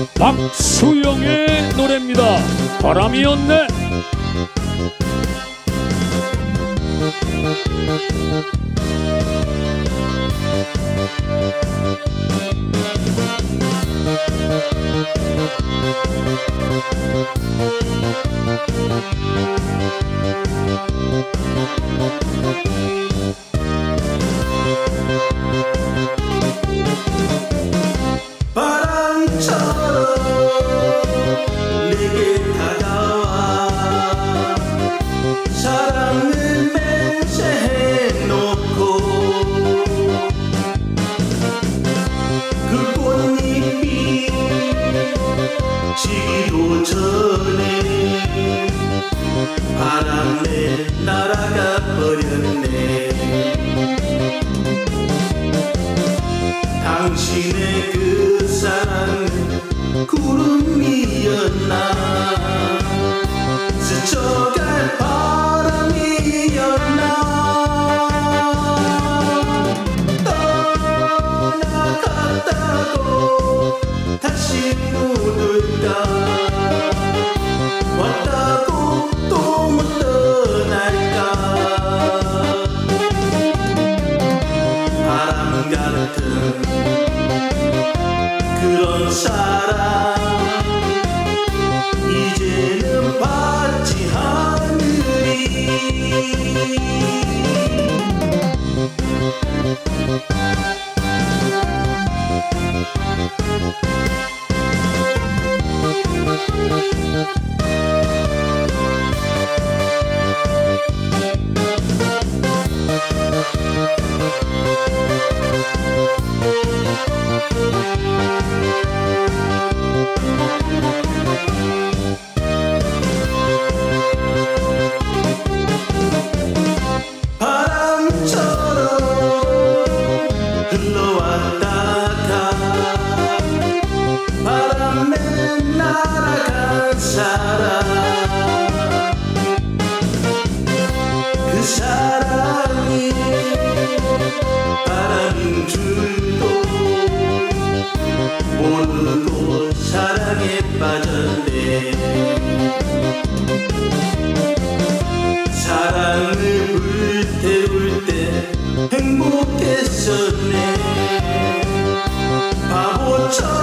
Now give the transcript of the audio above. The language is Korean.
박수영의 노래입니다. 바람이었네. 바람처럼 내게 다가와 사랑을 맹세해놓고 그 꽃잎이 지기도 전에 바람에 날아가 버렸네. 당신의 그 사랑은 구름이었나 스쳐갈 바람이었나. 떠나갔다고 다시 묻을까 왔다고 또 못 떠날까. 바람 같은 그런 사랑 이제는 받지 하늘이. 바람처럼 흘러왔다가 바람에 날아간 사람 그 사랑이 바람인 줄도 모르고 사랑에 빠졌네. 사랑을 불태울 때 행복했었네. 바보처럼